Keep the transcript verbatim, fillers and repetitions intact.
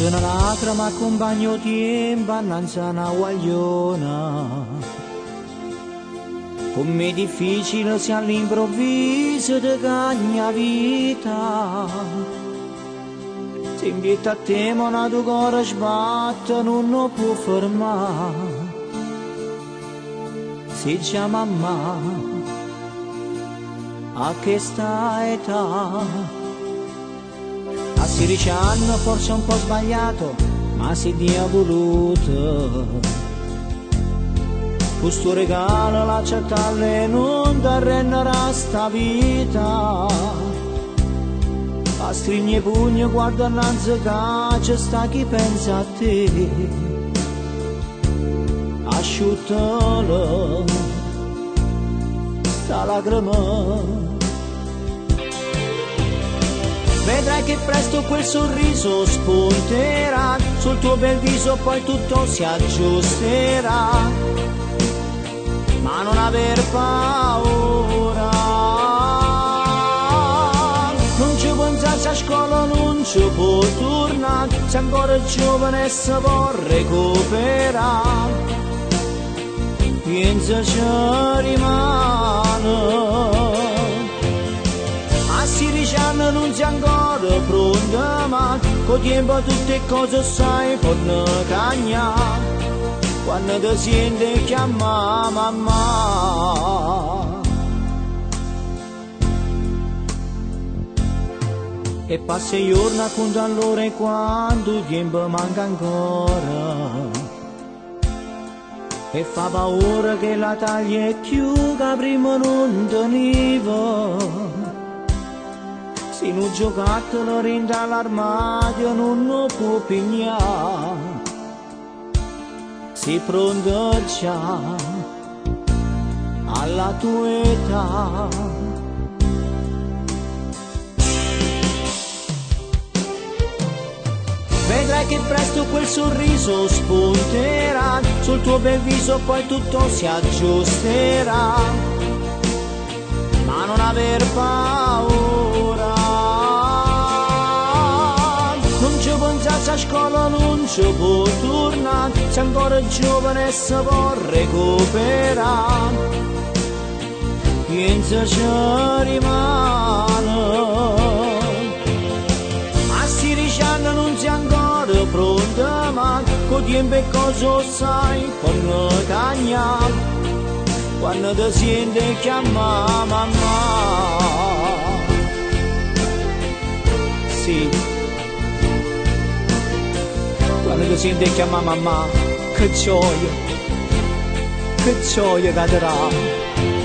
una lacrima ma accompagno tempo annanzi a una guagliona. Com'è difficile se all'improvviso ti cagna vita. Se invietta a te ma tuo cuore sbatte non lo può fermare. Se già mamma a questa età, a sedici anni forse un po' sbagliato, ma se Dio ha voluto, questo regalo l'accettarle non ti arrenderà sta vita. A stringe i pugni, guarda innanzi che c'è sta chi pensa a te, asciuttalo sta lacrima. Vedrai che presto quel sorriso spunterà sul tuo bel viso, poi tutto si aggiusterà. Ma non aver paura, non ci pensare a scuola, non ci può tornare, se ancora giovane si può recuperare. Pensa ci rimane, a sedici anni non sei ancora pronta, ma con tempo tutte cose sai fanno cagnare. Quando ti senti chiamare mamma, e passa i giorni a contare l'ora e quanto tempo manca ancora, e fa paura che la taglia è più che prima non teniva. Se un giocattolo rinda all'armadio non lo può pigliare. Sei pronto già alla tua età. Vedrai che presto quel sorriso spunterà sul tuo bel viso, poi tutto si aggiusterà. Ma non aver paura, non ci pensare a scuola, non ci può tornare, se ancora giovane si può recuperare. Pensa ci rimane, a sedici anni non sei ancora pronta, ma con tempo e cosa sai fanno cagnare. Quando ti senti chiamare mamma, sì, quando ti senti chiamare mamma, che gioia, che gioia che darà.